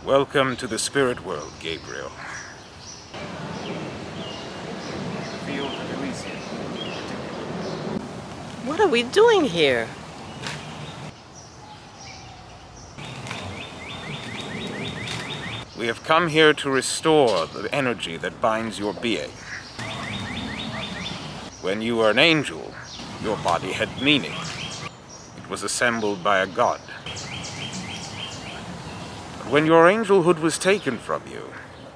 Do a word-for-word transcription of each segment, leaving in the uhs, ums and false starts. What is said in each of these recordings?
Welcome to the spirit world, Gabriel. Field of Elysium. What are we doing here? We have come here to restore the energy that binds your being. When you were an angel, your body had meaning. It was assembled by a god. But when your angelhood was taken from you,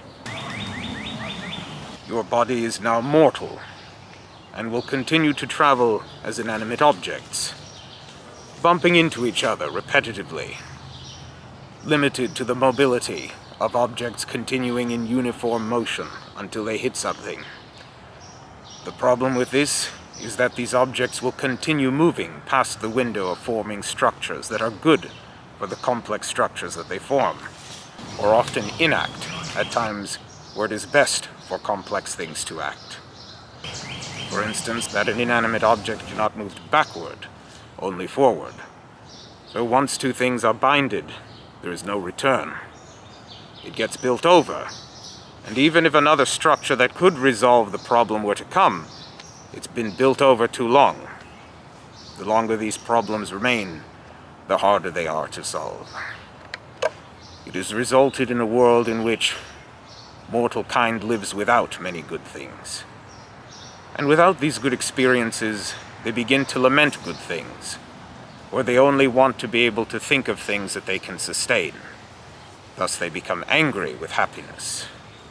your body is now mortal and will continue to travel as inanimate objects, bumping into each other repetitively, limited to the mobility of objects continuing in uniform motion until they hit something. The problem with this is that these objects will continue moving past the window of forming structures that are good for the complex structures that they form, or often inact at times where it is best for complex things to act. For instance, that an inanimate object cannot move backward, only forward. So once two things are binded, there is no return. It gets built over, and even if another structure that could resolve the problem were to come, it's been built over too long. The longer these problems remain, the harder they are to solve. It has resulted in a world in which mortal kind lives without many good things. And without these good experiences, they begin to lament good things, or they only want to be able to think of things that they can sustain. Thus they become angry with happiness.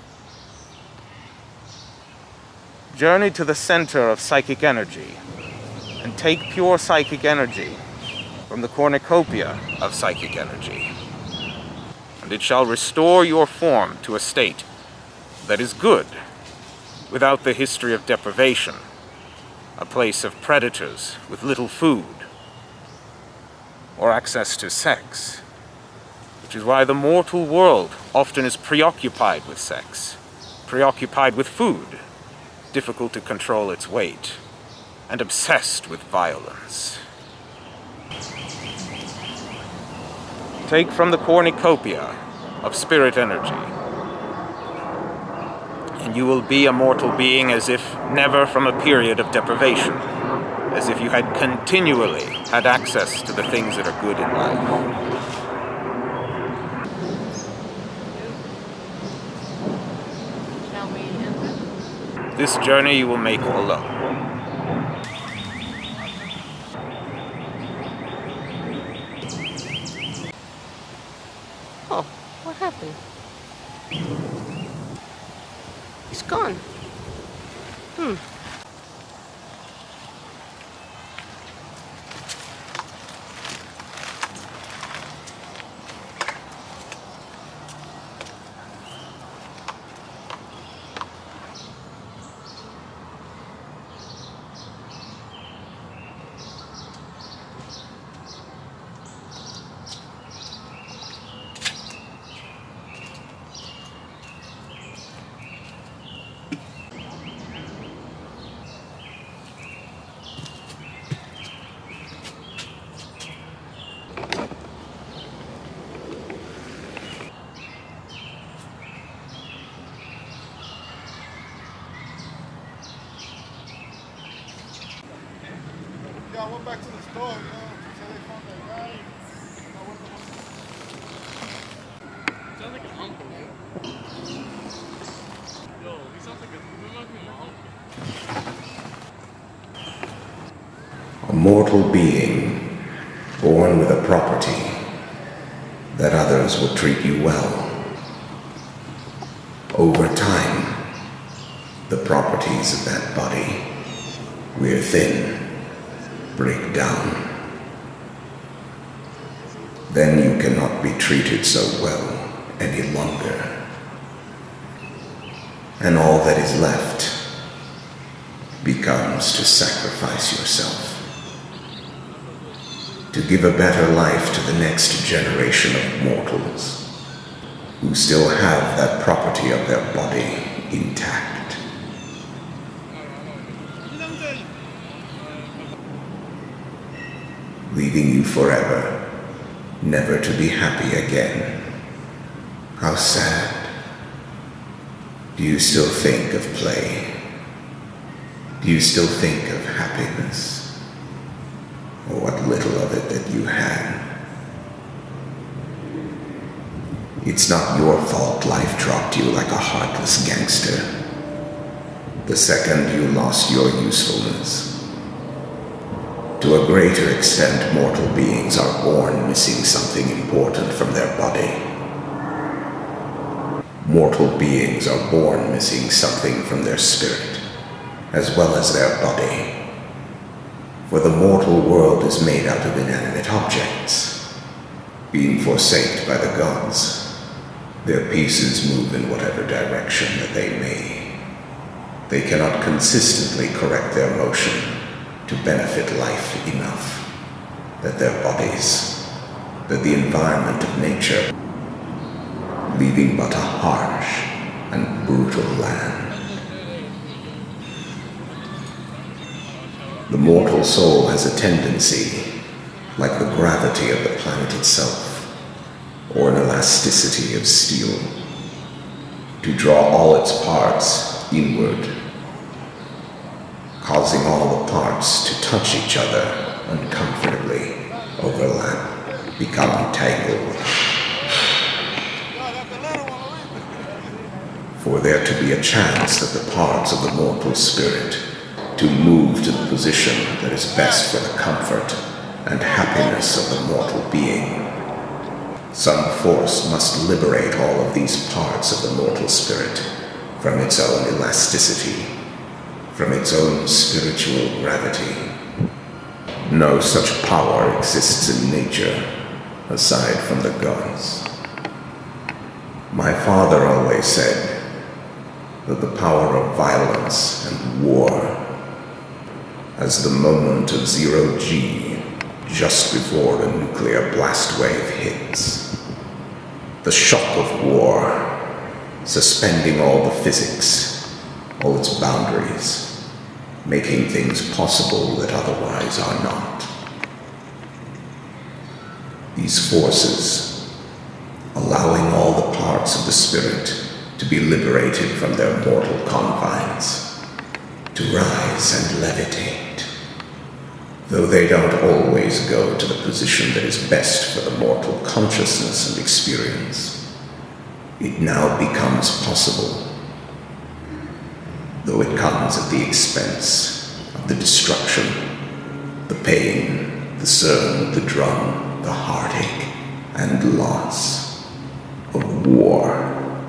Journey to the center of psychic energy and take pure psychic energy from the cornicopia of psychic energy, and it shall restore your form to a state that is good, without the history of deprivation, a place of predators with little food, or access to sex. Which is why the mortal world often is preoccupied with sex, preoccupied with food, difficult to control its weight, and obsessed with violence. Take from the cornicopia of spirit energy, and you will be a mortal being as if never from a period of deprivation, as if you had continually had access to the things that are good in life. This journey you will make alone. Oh, what happened? He's gone. Hmm. Yeah, I went back to the store, you know, so they found that guy. Sounds like an uncle, man. Yo, he sounds like a, he reminds me of my uncle. A mortal being, born with a property, that others will treat you well. Over time, the properties of that body wear thin, break down. Then you cannot be treated so well any longer. And all that is left becomes to sacrifice yourself, to give a better life to the next generation of mortals who still have that property of their body intact. Leaving you forever, never to be happy again, How sad. Do you still think of play? Do you still think of happiness? Or what little of it that you had? It's not your fault life dropped you like a heartless gangster. The second you lost your usefulness. To a greater extent, mortal beings are born missing something important from their body. Mortal beings are born missing something from their spirit, as well as their body. For the mortal world is made out of inanimate objects. Being forsaked by the gods, their pieces move in whatever direction that they may. They cannot consistently correct their motion to benefit life enough that their bodies, that the environment of nature, leaving but a harsh and brutal land. The mortal soul has a tendency, like the gravity of the planet itself, or an elasticity of steel, to draw all its parts inward, causing all the parts to touch each other uncomfortably, overlap, become tangled. For there to be a chance that the parts of the mortal spirit to move to the position that is best for the comfort and happiness of the mortal being, some force must liberate all of these parts of the mortal spirit from its own elasticity, from its own spiritual gravity. No such power exists in nature aside from the gods. My father always said that the power of violence and war, as the moment of zero G just before a nuclear blast wave hits, the shock of war, suspending all the physics, all its boundaries, making things possible that otherwise are not. These forces, allowing all the parts of the spirit to be liberated from their mortal confines, to rise and levitate. Though they don't always go to the position that is best for the mortal consciousness and experience, it now becomes possible, though it comes at the expense of the destruction, the pain, the surge, the drum, the heartache, and loss of war.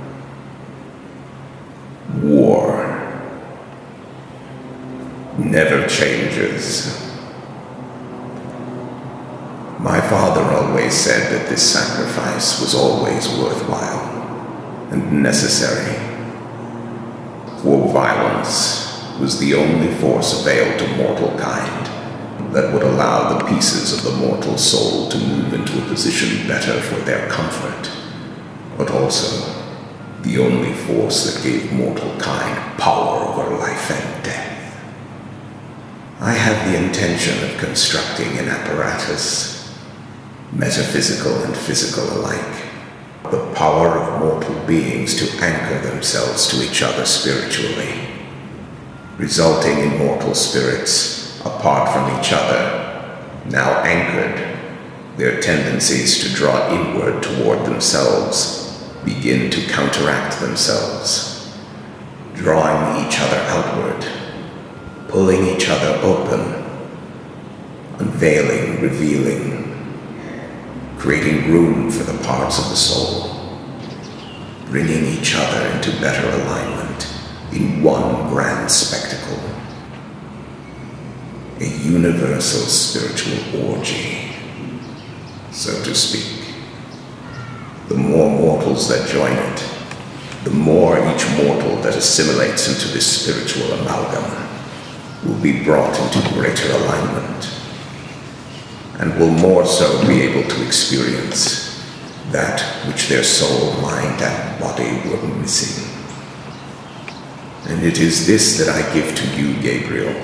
War never changes. My father always said that this sacrifice was always worthwhile and necessary, for violence was the only force availed to mortal kind that would allow the pieces of the mortal soul to move into a position better for their comfort, but also the only force that gave mortal kind power over life and death. I have the intention of constructing an apparatus, metaphysical and physical alike, the power of mortal beings to anchor themselves to each other spiritually, resulting in mortal spirits apart from each other, now anchored, their tendencies to draw inward toward themselves begin to counteract themselves, drawing each other outward, pulling each other open, unveiling, revealing, creating room for the parts of the soul, bringing each other into better alignment in one grand spectacle, a universal spiritual orgy, so to speak. The more mortals that join it, the more each mortal that assimilates into this spiritual amalgam will be brought into greater alignment, and will more so be able to experience that which their soul, mind, and body were missing. And it is this that I give to you, Gabriel,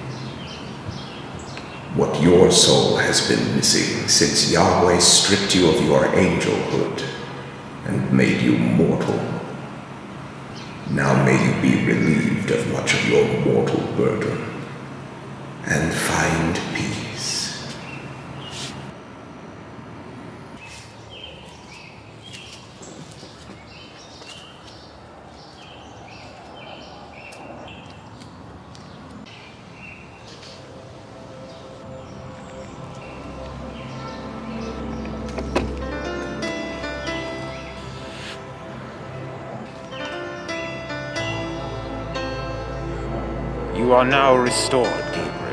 what your soul has been missing since Yawheh stripped you of your angelhood and made you mortal. Now may you be relieved of much of your mortal burden, and find peace. You are now restored, Gabriel.